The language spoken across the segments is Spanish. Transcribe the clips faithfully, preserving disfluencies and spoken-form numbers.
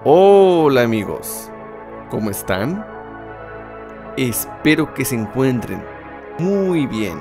Hola amigos, ¿cómo están? Espero que se encuentren muy bien.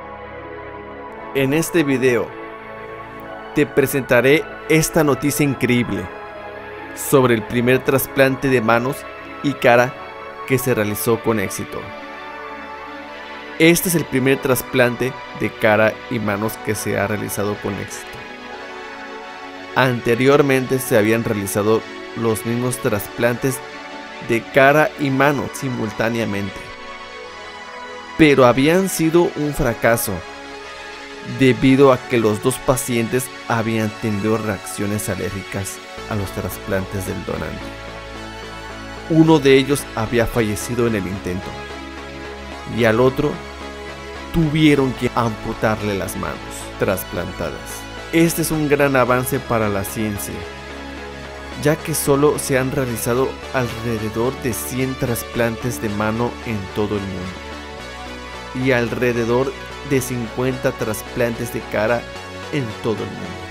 En este video te presentaré esta noticia increíble sobre el primer trasplante de manos y cara que se realizó con éxito. Este es el primer trasplante de cara y manos que se ha realizado con éxito. Anteriormente se habían realizado los mismos trasplantes de cara y mano simultáneamente, pero habían sido un fracaso debido a que los dos pacientes habían tenido reacciones alérgicas a los trasplantes del donante. Uno de ellos había fallecido en el intento y al otro tuvieron que amputarle las manos trasplantadas. Este es un gran avance para la ciencia, ya que solo se han realizado alrededor de cien trasplantes de mano en todo el mundo y alrededor de cincuenta trasplantes de cara en todo el mundo.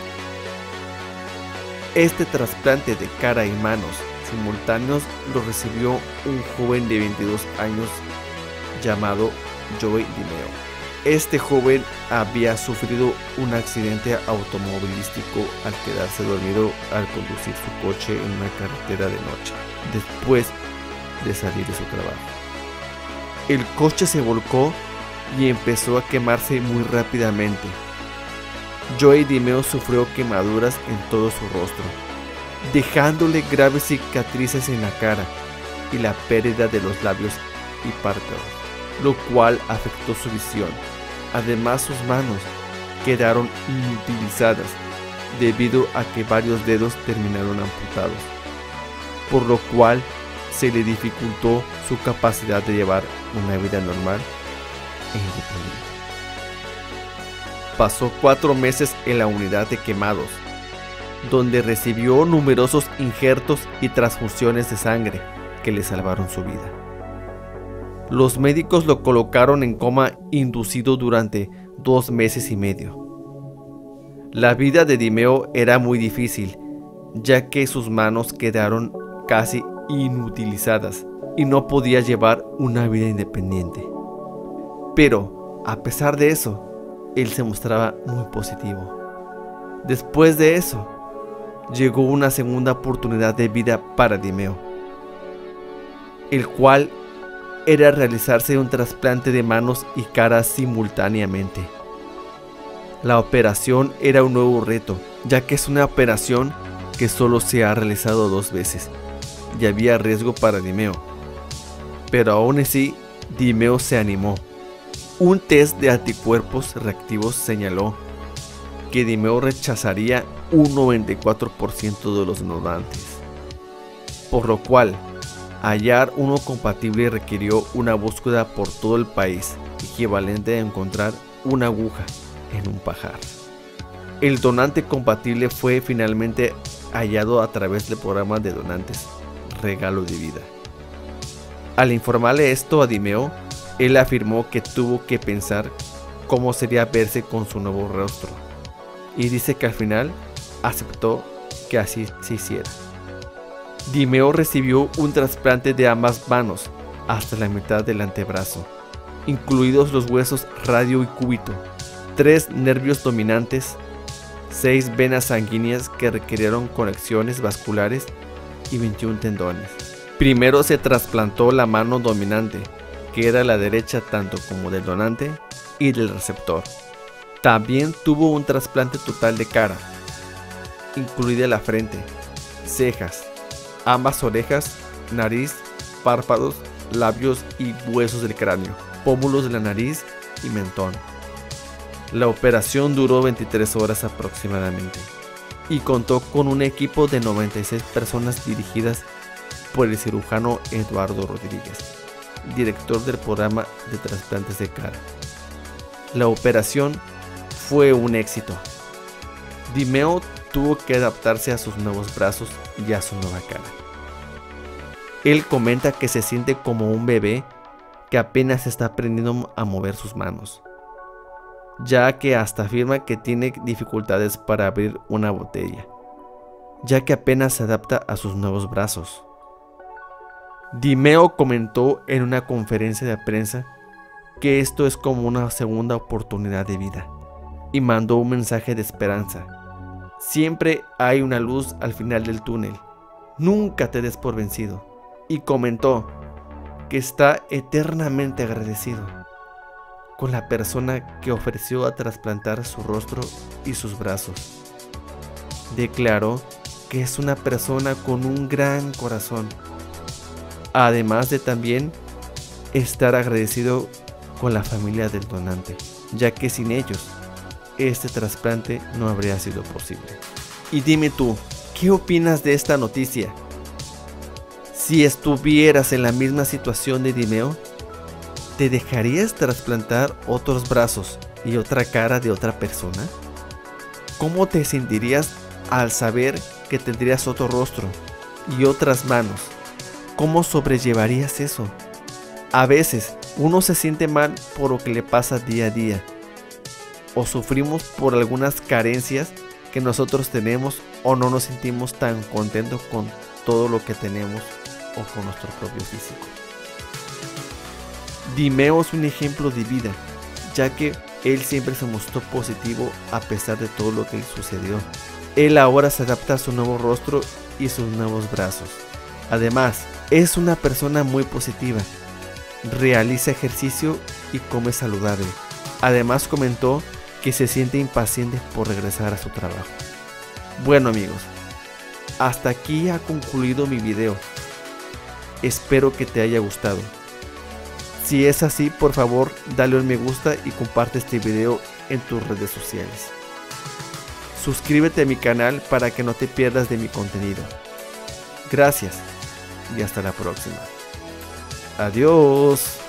Este trasplante de cara y manos simultáneos lo recibió un joven de veintidós años llamado Joey DiMeo. Este joven había sufrido un accidente automovilístico al quedarse dormido al conducir su coche en una carretera de noche, después de salir de su trabajo. El coche se volcó y empezó a quemarse muy rápidamente. Joey DiMeo sufrió quemaduras en todo su rostro, dejándole graves cicatrices en la cara y la pérdida de los labios y párpados, lo cual afectó su visión. Además, sus manos quedaron inutilizadas debido a que varios dedos terminaron amputados, por lo cual se le dificultó su capacidad de llevar una vida normal e independiente. Pasó cuatro meses en la unidad de quemados, donde recibió numerosos injertos y transfusiones de sangre que le salvaron su vida. Los médicos lo colocaron en coma inducido durante dos meses y medio. La vida de DiMeo era muy difícil, ya que sus manos quedaron casi inutilizadas y no podía llevar una vida independiente. Pero, a pesar de eso, él se mostraba muy positivo. Después de eso, llegó una segunda oportunidad de vida para DiMeo, el cual era realizarse un trasplante de manos y cara simultáneamente. La operación era un nuevo reto, ya que es una operación que solo se ha realizado dos veces y había riesgo para DiMeo. Pero aún así, DiMeo se animó. Un test de anticuerpos reactivos señaló que DiMeo rechazaría un noventa y cuatro por ciento de los donantes, por lo cual hallar uno compatible requirió una búsqueda por todo el país, equivalente a encontrar una aguja en un pajar. El donante compatible fue finalmente hallado a través del programa de donantes Regalo de Vida. Al informarle esto a DiMeo, él afirmó que tuvo que pensar cómo sería verse con su nuevo rostro, y dice que al final aceptó que así se hiciera. DiMeo recibió un trasplante de ambas manos hasta la mitad del antebrazo, incluidos los huesos radio y cúbito, tres nervios dominantes, seis venas sanguíneas que requirieron conexiones vasculares y veintiún tendones. Primero se trasplantó la mano dominante, que era la derecha tanto como del donante y del receptor. También tuvo un trasplante total de cara, incluida la frente, cejas, ambas orejas, nariz, párpados, labios y huesos del cráneo, pómulos de la nariz y mentón. La operación duró veintitrés horas aproximadamente y contó con un equipo de noventa y seis personas dirigidas por el cirujano Eduardo Rodríguez, director del programa de trasplantes de cara. La operación fue un éxito. DiMeo tuvo que adaptarse a sus nuevos brazos y a su nueva cara. Él comenta que se siente como un bebé que apenas está aprendiendo a mover sus manos, ya que hasta afirma que tiene dificultades para abrir una botella, ya que apenas se adapta a sus nuevos brazos. Dimeo comentó en una conferencia de prensa que esto es como una segunda oportunidad de vida y mandó un mensaje de esperanza. Siempre hay una luz al final del túnel, nunca te des por vencido, y comentó que está eternamente agradecido con la persona que ofreció a trasplantar su rostro y sus brazos. Declaró que es una persona con un gran corazón, además de también estar agradecido con la familia del donante, ya que sin ellos este trasplante no habría sido posible. Y dime tú, ¿qué opinas de esta noticia? Si estuvieras en la misma situación de Dimeo, ¿te dejarías trasplantar otros brazos y otra cara de otra persona? ¿Cómo te sentirías al saber que tendrías otro rostro y otras manos? ¿Cómo sobrellevarías eso? A veces uno se siente mal por lo que le pasa día a día, o sufrimos por algunas carencias que nosotros tenemos, o no nos sentimos tan contentos con todo lo que tenemos o con nuestro propio físico. Dimeo es un ejemplo de vida, ya que él siempre se mostró positivo a pesar de todo lo que le sucedió. Él ahora se adapta a su nuevo rostro y sus nuevos brazos. Además, es una persona muy positiva, realiza ejercicio y come saludable. Además comentó que se siente impaciente por regresar a su trabajo. Bueno amigos, hasta aquí ha concluido mi video. Espero que te haya gustado. Si es así, por favor, dale un me gusta y comparte este video en tus redes sociales. Suscríbete a mi canal para que no te pierdas de mi contenido. Gracias y hasta la próxima. Adiós.